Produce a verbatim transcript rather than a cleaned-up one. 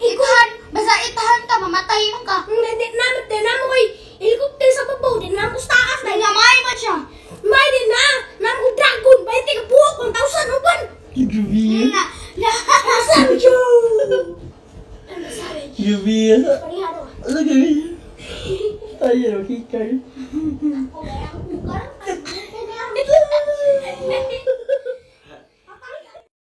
Itahan, basta itahan ka, mamatay man ka. Hindi na, hindi na mo kay helicopter sa babaw, di na mo sa taas na. Namay man siya. May din na, na mo dragon, may tiga buhok, one thousand upan. Gabi. Na, na. Sabi ko. Ano sabi? Gabi. Parihado. Ano gabi? Ayaw, hikay. Ako ba yung buka?